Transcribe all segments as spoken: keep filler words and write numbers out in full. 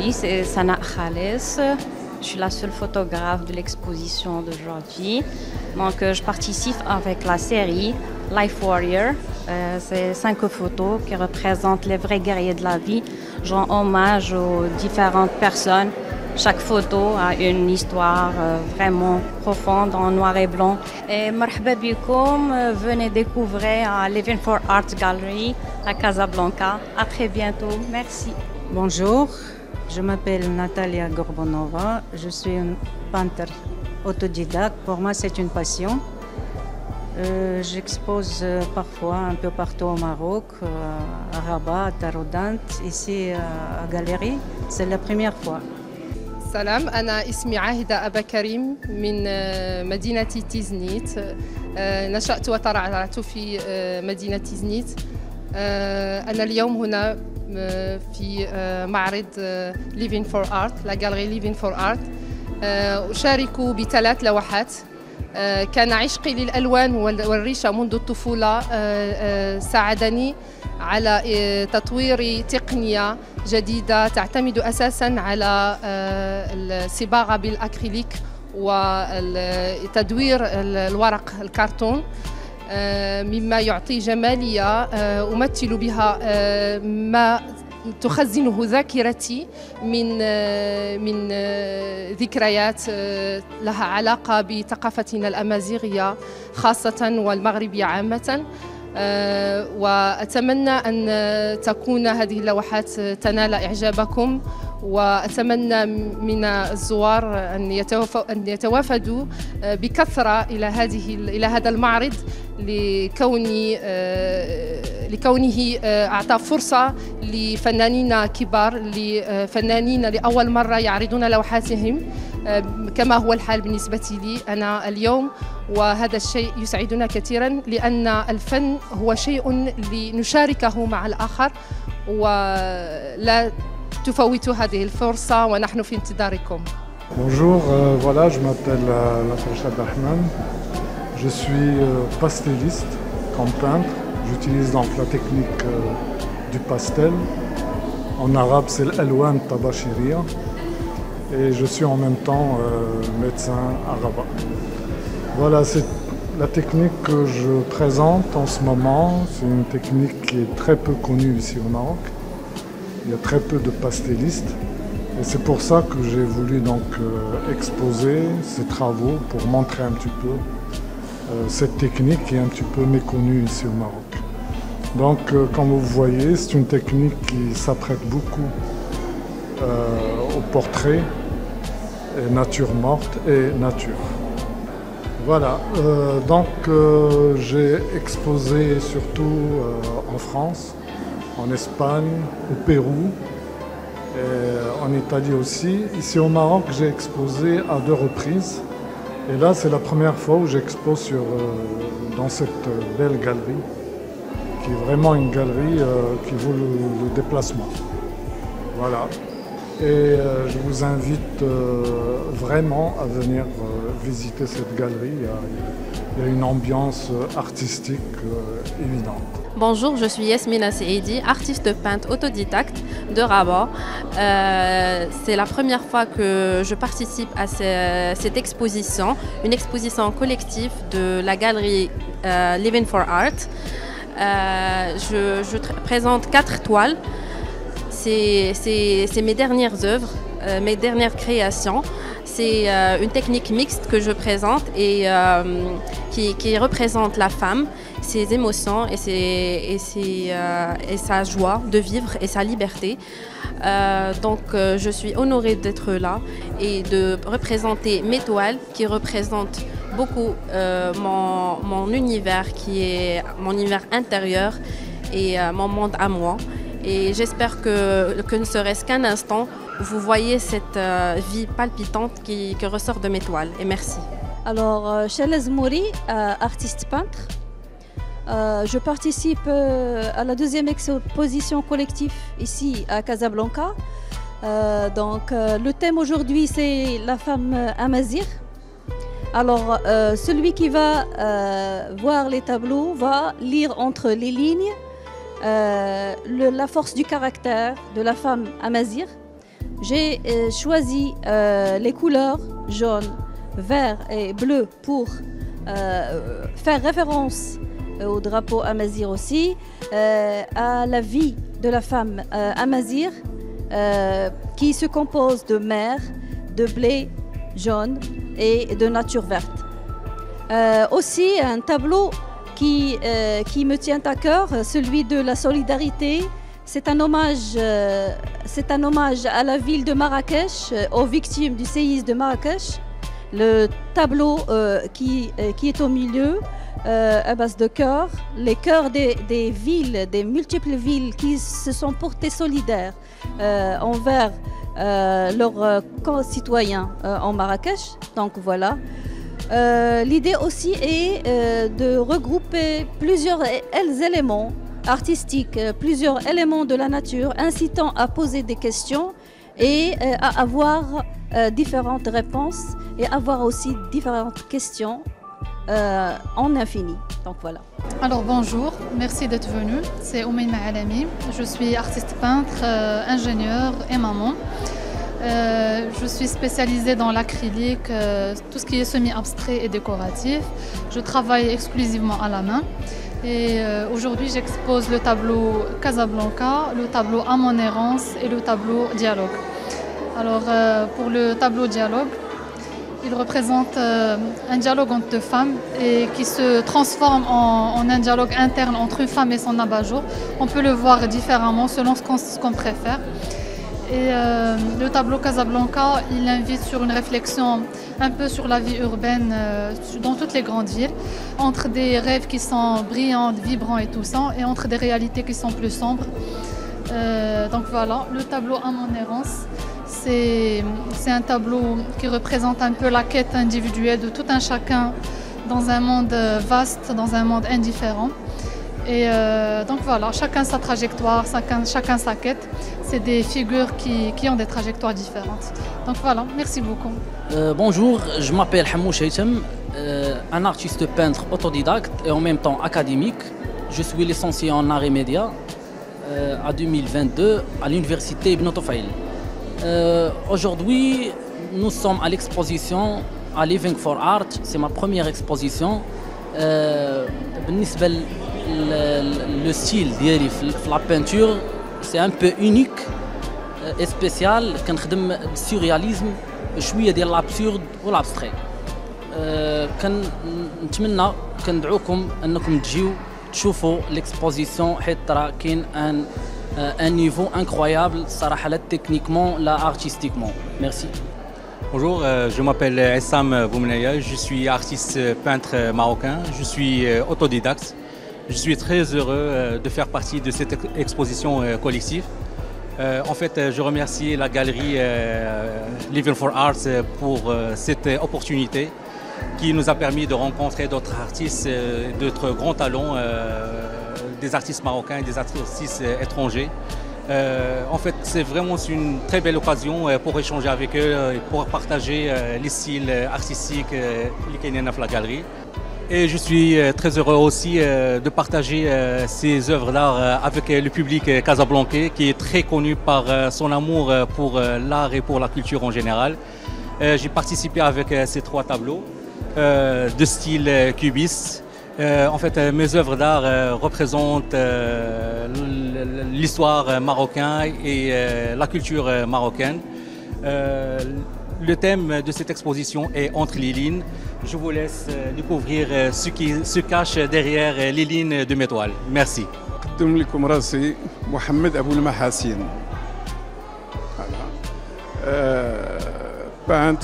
Oui, c'est Sana Khalis. Je suis la seule photographe de l'exposition d'aujourd'hui. Donc, euh, je participe avec la série Life Warrior. Euh, c'est cinq photos qui représentent les vrais guerriers de la vie. Je rends hommage aux différentes personnes. Chaque photo a une histoire euh, vraiment profonde en noir et blanc. Et marhaba bikoum, euh, venez découvrir à Living for Art Gallery à Casablanca. À très bientôt. Merci. Bonjour, je m'appelle Natalia Gorbonova. Je suis une peintre autodidacte. Pour moi, c'est une passion. Euh, J'expose euh, parfois un peu partout au Maroc, euh, à Rabat, à Taroudant, ici euh, à Galerie. C'est la première fois. سلام، أنا اسمي عاهدة أبا كريم من مدينة تيزنيت. نشأت وترعرعت في مدينة تيزنيت. أنا اليوم هنا في معرض Living for Art، لا Galerie Living for Art. أشارك بثلاث لوحات. كان عشقي للألوان والريشة منذ الطفولة ساعدني على تطوير تقنية جديدة تعتمد أساساً على الصباغة بالأكريليك وتدوير الورق الكرتون، مما يعطي جمالية أمثل بها ما تخزنه ذاكرتي من من ذكريات لها علاقة بثقافتنا الأمازيغية خاصة والمغربية عامة. وأتمنى أن تكون هذه اللوحات تنال إعجابكم، وأتمنى من الزوار أن يتوافدوا بكثرة إلى هذه إلى هذا المعرض لكوني لكونه أعطى فرصة لفنانين كبار، لفنانين لأول مرة يعرضون لوحاتهم كما هو الحال بالنسبة لي أنا اليوم. وهذا الشيء يسعدنا كثيرا لأن الفن هو شيء لنشاركه مع الآخر، ولا تفوتوا هذه الفرصة ونحن في انتظاركم. Bonjour, euh, voilà, je m'appelle euh, Lafarshad Ahmed. Je suis euh, pastelliste comme peintre. J'utilise donc la technique euh, du pastel. En arabe, c'est l'alwan tabashiriya. Et je suis en même temps euh, médecin à Rabat. Voilà, c'est la technique que je présente en ce moment. C'est une technique qui est très peu connue ici au Maroc. Il y a très peu de pastellistes. Et c'est pour ça que j'ai voulu donc euh, exposer ces travaux pour montrer un petit peu euh, cette technique qui est un petit peu méconnue ici au Maroc. Donc, euh, comme vous voyez, c'est une technique qui s'apprête beaucoup euh, au portrait, et nature morte et nature. Voilà, euh, donc euh, j'ai exposé surtout euh, en France, en Espagne, au Pérou, et en Italie aussi. Ici au Maroc, j'ai exposé à deux reprises. Et là, c'est la première fois où j'expose sur, euh, dans cette belle galerie, qui est vraiment une galerie euh, qui vaut le, le déplacement. Voilà. Et euh, je vous invite euh, vraiment à venir euh, visiter cette galerie. Il y a, il y a une ambiance artistique euh, évidente. Bonjour, je suis Yasmina Seidi, artiste peintre autodidacte de Rabat. Euh, c'est la première fois que je participe à ce, cette exposition, une exposition collective de la galerie euh, Living for Art. Euh, je, je présente quatre toiles. C'est mes dernières œuvres, euh, mes dernières créations. C'est euh, une technique mixte que je présente et euh, qui, qui représente la femme, ses émotions et, ses, et, ses, euh, et sa joie de vivre et sa liberté. Euh, donc euh, je suis honorée d'être là et de représenter mes toiles qui représentent beaucoup euh, mon, mon univers, qui est mon univers intérieur et euh, mon monde à moi. Et j'espère que, que ne serait-ce qu'un instant, vous voyez cette euh, vie palpitante qui, qui ressort de mes toiles. Et merci. Alors, euh, Chella Zmouri, euh, artiste peintre. Euh, je participe euh, à la deuxième exposition collective ici à Casablanca. Euh, donc, euh, le thème aujourd'hui, c'est la femme amazigh. Alors, euh, celui qui va euh, voir les tableaux va lire entre les lignes Euh, le, la force du caractère de la femme amazigh, j'ai euh, choisi euh, les couleurs jaune, vert et bleu pour euh, faire référence au drapeau amazigh aussi, euh, à la vie de la femme euh, amazigh euh, qui se compose de mer, de blé jaune et de nature verte. Euh, aussi un tableau qui, euh, qui me tient à cœur, celui de la solidarité. C'est un hommage, euh, c'est un hommage à la ville de Marrakech, euh, aux victimes du séisme de Marrakech. Le tableau euh, qui, euh, qui est au milieu, euh, à base de cœurs, les cœurs des, des villes, des multiples villes qui se sont portées solidaires euh, envers euh, leurs concitoyens euh, en Marrakech. Donc voilà. Euh, l'idée aussi est euh, de regrouper plusieurs éléments artistiques, plusieurs éléments de la nature, incitant à poser des questions et euh, à avoir euh, différentes réponses et avoir aussi différentes questions euh, en infini. Donc voilà. Alors bonjour, merci d'être venu. C'est Oumaima Alami. Je suis artiste peintre, euh, ingénieur et maman. Euh, je suis spécialisée dans l'acrylique, euh, tout ce qui est semi-abstrait et décoratif. Je travaille exclusivement à la main. Et euh, aujourd'hui, j'expose le tableau Casablanca, le tableau À mon errance et le tableau Dialogue. Alors, euh, pour le tableau Dialogue, il représente euh, un dialogue entre deux femmes et qui se transforme en, en un dialogue interne entre une femme et son abat-jour. On peut le voir différemment selon ce qu'on, ce qu'on préfère. Et euh, le tableau Casablanca, il invite sur une réflexion un peu sur la vie urbaine euh, dans toutes les grandes villes, entre des rêves qui sont brillants, vibrants et tout ça, et entre des réalités qui sont plus sombres. Euh, donc voilà, le tableau À mon errance, c'est, c'est un tableau qui représente un peu la quête individuelle de tout un chacun dans un monde vaste, dans un monde indifférent. Et euh, donc voilà, chacun sa trajectoire, chacun, chacun sa quête. C'est des figures qui, qui ont des trajectoires différentes. Donc voilà, merci beaucoup. Euh, bonjour, je m'appelle Hamouch Haytham, euh, un artiste peintre autodidacte et en même temps académique. Je suis licencié en arts et médias euh, à deux mille vingt-deux à l'université Ibn Tufayl. Euh, aujourd'hui, nous sommes à l'exposition à Living for Art. C'est ma première exposition. Euh, le style de la peinture, c'est un peu unique et spécial. كنخدم السورياليزم شويه ديال l'absurde و l'abstrait. كنتمنى كندعوكم انكم تجيو تشوفوا l'exposition حيت راه كاين ان un niveau incroyable صراحه لا techniquement لا artistiquement. Merci. Bonjour, euh, je m'appelle Essam Boumenaya, je suis artiste peintre marocain, je suis euh, autodidacte. Je suis très heureux euh, de faire partie de cette exposition euh, collective. Euh, en fait, je remercie la galerie euh, Living for Arts pour euh, cette opportunité qui nous a permis de rencontrer d'autres artistes, euh, d'autres grands talents, euh, des artistes marocains et des artistes étrangers. Euh, en fait, c'est vraiment une très belle occasion pour échanger avec eux et pour partager les styles artistiques qui sont dans la galerie. Et je suis très heureux aussi de partager ces œuvres d'art avec le public casablancais qui est très connu par son amour pour l'art et pour la culture en général. J'ai participé avec ces trois tableaux de style cubiste. Euh, en fait, euh, mes œuvres d'art euh, représentent euh, l'histoire marocaine et euh, la culture marocaine. Euh, le thème de cette exposition est Entre les lignes. Je vous laisse euh, découvrir euh, ce qui se cache derrière euh, les lignes de mes toiles. Merci. نقدم لكم راسي محمد أبو المحاسين. Peintre,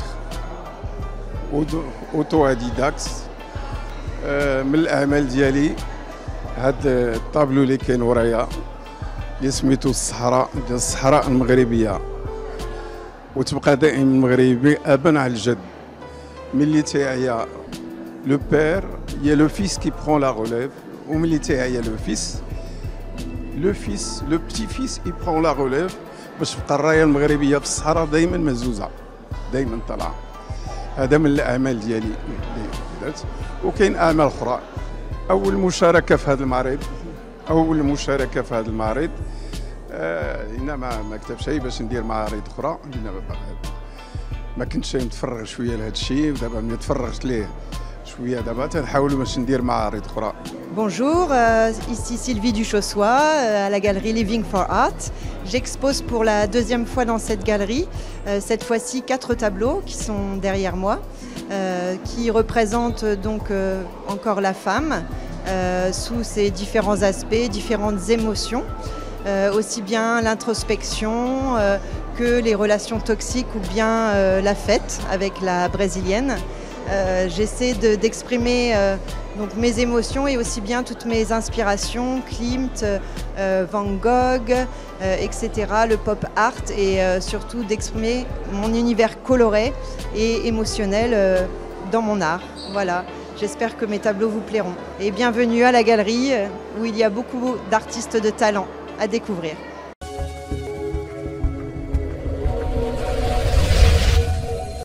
auto-autodidacte. من الاعمال ديالي هاد الطابلو اللي كاين ورايا اللي سميتو الصحراء ديال الصحراء المغربيه وتبقى دائما مغربي ابا على الجد. ملي تاعيا لو بير يا لو فيس كي برون لا روليف وملي تاعيا لو فيس لو فيس لو بتي فيس اي برون لا روليف باش تبقى الرايه المغربيه في الصحراء دائما مهزوزه دائما طالعه. هذا من الاعمال ديالي. وكاين اعمال اخرى. اول مشاركه في هذا المعرض اول مشاركه في هذا المعرض هنا ما ما كتبش شيء باش ندير معارض اخرى. ما كنتش متفرغ شويه لهذا الشيء ودابا ملي تفرغت ليه شويه دابا تنحاولوا باش ندير معارض اخرى. Bonjour, euh, ici Sylvie Duchossois euh, à la galerie Living for Art. J'expose pour la deuxième fois dans cette galerie, euh, cette fois-ci quatre tableaux qui sont derrière moi, euh, qui représentent donc euh, encore la femme euh, sous ses différents aspects, différentes émotions, euh, aussi bien l'introspection euh, que les relations toxiques ou bien euh, la fête avec la brésilienne. Euh, J'essaie de- d'exprimer euh, donc mes émotions et aussi bien toutes mes inspirations, Klimt, euh, Van Gogh, euh, et cetera, le pop art et euh, surtout d'exprimer mon univers coloré et émotionnel euh, dans mon art. Voilà, j'espère que mes tableaux vous plairont. Et bienvenue à la galerie euh, où il y a beaucoup d'artistes de talent à découvrir.